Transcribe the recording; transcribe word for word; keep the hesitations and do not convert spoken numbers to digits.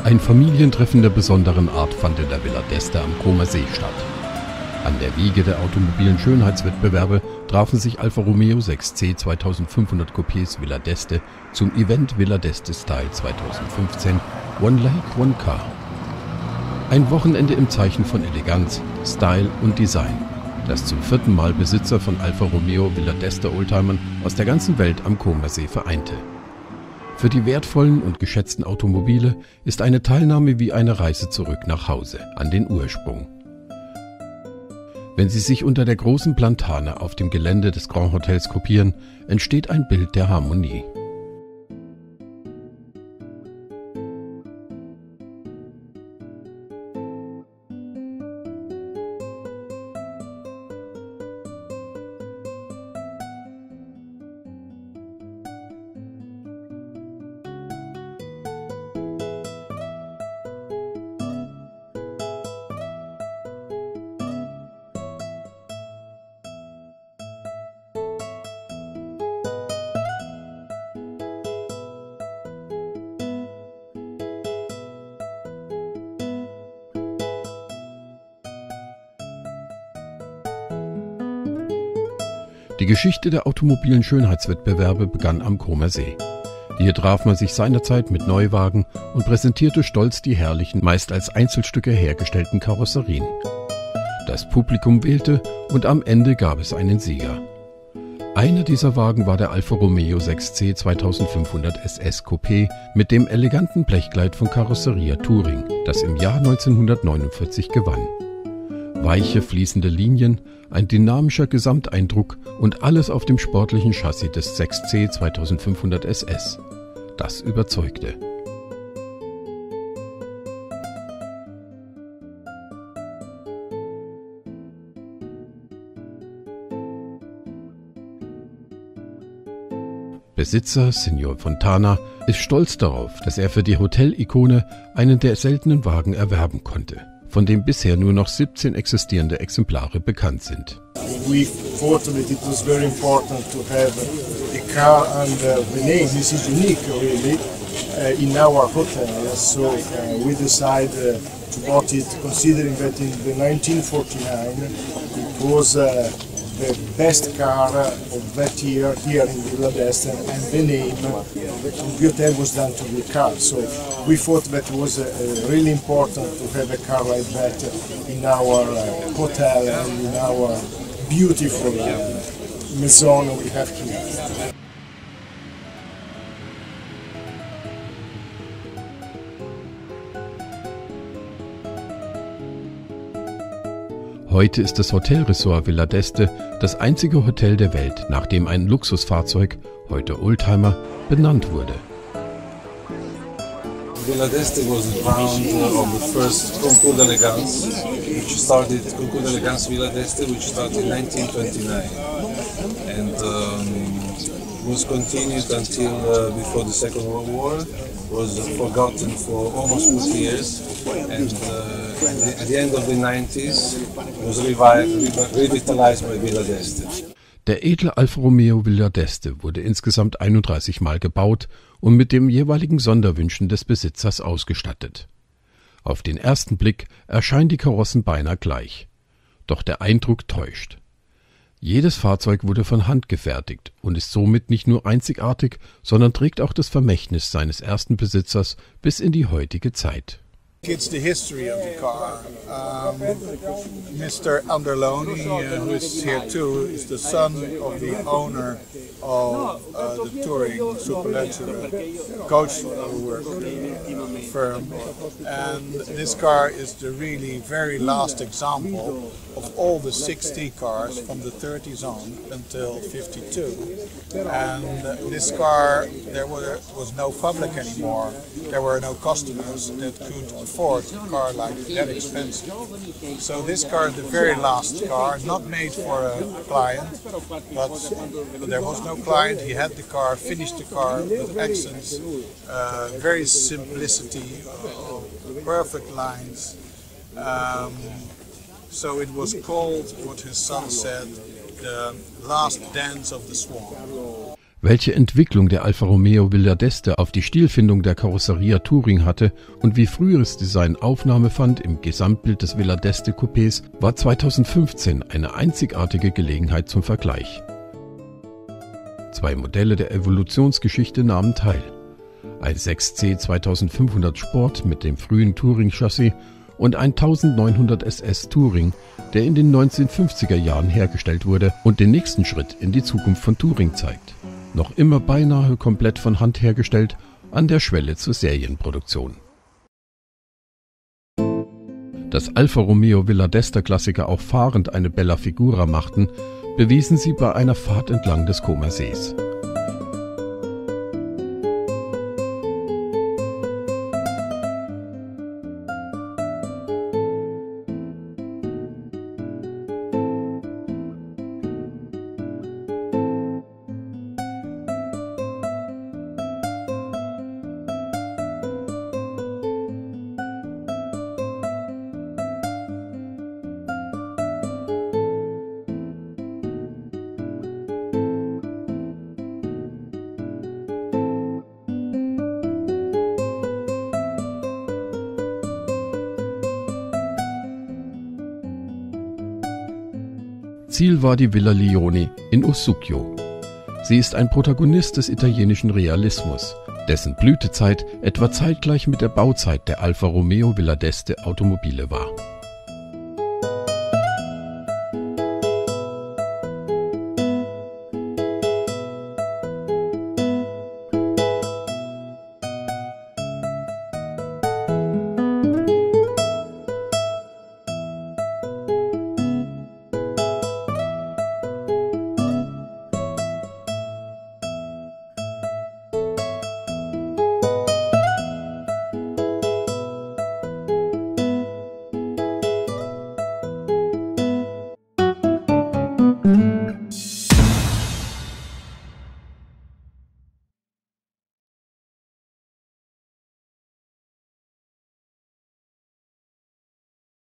Ein Familientreffen der besonderen Art fand in der Villa d'Este am Comer See statt. An der Wiege der automobilen Schönheitswettbewerbe trafen sich Alfa Romeo sechs C zweitausendfünfhundert Coupés Villa d'Este zum Event Villa d'Este Style zweitausendfünfzehn One Lake, One Car. Ein Wochenende im Zeichen von Eleganz, Style und Design, das zum vierten Mal Besitzer von Alfa Romeo Villa d'Este Oldtimern aus der ganzen Welt am Comer See vereinte. Für die wertvollen und geschätzten Automobile ist eine Teilnahme wie eine Reise zurück nach Hause, an den Ursprung. Wenn sie sich unter der großen Plantane auf dem Gelände des Grand Hotels gruppieren, entsteht ein Bild der Harmonie. Die Geschichte der automobilen Schönheitswettbewerbe begann am Comer See. Hier traf man sich seinerzeit mit Neuwagen und präsentierte stolz die herrlichen, meist als Einzelstücke hergestellten Karosserien. Das Publikum wählte und am Ende gab es einen Sieger. Einer dieser Wagen war der Alfa Romeo sechs C zweitausendfünfhundert S S Coupé mit dem eleganten Blechkleid von Carrosseria Touring, das im Jahr neunzehnhundertneunundvierzig gewann. Weiche, fließende Linien, ein dynamischer Gesamteindruck und alles auf dem sportlichen Chassis des sechs C zweitausendfünfhundert S S. Das überzeugte. Besitzer Signor Fontana ist stolz darauf, dass er für die Hotel-Ikone einen der seltenen Wagen erwerben konnte, von dem bisher nur noch siebzehn existierende Exemplare bekannt sind. We thought that it was very important to have a car under the name. This is unique, really, uh, in our hotel. So uh, we decided uh, to bought it, considering that in the nineteen forty-nine it was uh, the best car of that year here in Villa d'Este, and the name of the hotel was done to the car. So we thought that it was uh, really important to have a car like that in our uh, hotel and in our beautiful uh, maison we have here. Heute ist das Hotelressort Villa d'Este das einzige Hotel der Welt, nach dem ein Luxusfahrzeug, heute Oldtimer, benannt wurde. Villa d'Este was the ground of the first Concours d'Elegance, which started, Concours d'Elegance Villa d'Este, which started in nineteen twenty-nine, and um, was continued until uh, before the Second World War, was forgotten for almost forty years, and uh, at, the, at the end of the nineties was revived, revitalized by Villa d'Este. Der edle Alfa Romeo Villa d'Este wurde insgesamt einunddreißig Mal gebaut und mit den jeweiligen Sonderwünschen des Besitzers ausgestattet. Auf den ersten Blick erscheinen die Karossen beinahe gleich. Doch der Eindruck täuscht. Jedes Fahrzeug wurde von Hand gefertigt und ist somit nicht nur einzigartig, sondern trägt auch das Vermächtnis seines ersten Besitzers bis in die heutige Zeit. It's the history of the car. Um, Mister Anderloni, uh, who is here too, is the son of the owner of uh, the touring superleggera coach work firm, and this car is the really very last example of all the sixty cars from the thirties on until fifty-two. And this car, there were, was no public anymore. There were no customers that could afford a car like that expensive. So this car is the very last car, not made for a client, but there was no client. He had the car, finished the car with accents, uh, very simplicity, uh, perfect lines. Um, so it was called, what his son said, the last dance of the swan. Welche Entwicklung der Alfa Romeo Villa d'Este auf die Stilfindung der Karosseria Touring hatte und wie früheres Design Aufnahme fand im Gesamtbild des Villa d'Este Coupés, war zweitausendfünfzehn eine einzigartige Gelegenheit zum Vergleich. Zwei Modelle der Evolutionsgeschichte nahmen teil. Ein sechs C zweitausendfünfhundert Sport mit dem frühen Touring-Chassis und ein neunzehnhundert S S Touring, der in den neunzehnhundertfünfziger Jahren hergestellt wurde und den nächsten Schritt in die Zukunft von Touring zeigt. Noch immer beinahe komplett von Hand hergestellt, an der Schwelle zur Serienproduktion. Dass Alfa Romeo Villa d'Este Klassiker auch fahrend eine bella figura machten, bewiesen sie bei einer Fahrt entlang des Comer Sees. Ziel war die Villa Lioni in Usucchio. Sie ist ein Protagonist des italienischen Realismus, dessen Blütezeit etwa zeitgleich mit der Bauzeit der Alfa Romeo Villa d'Este Automobile war.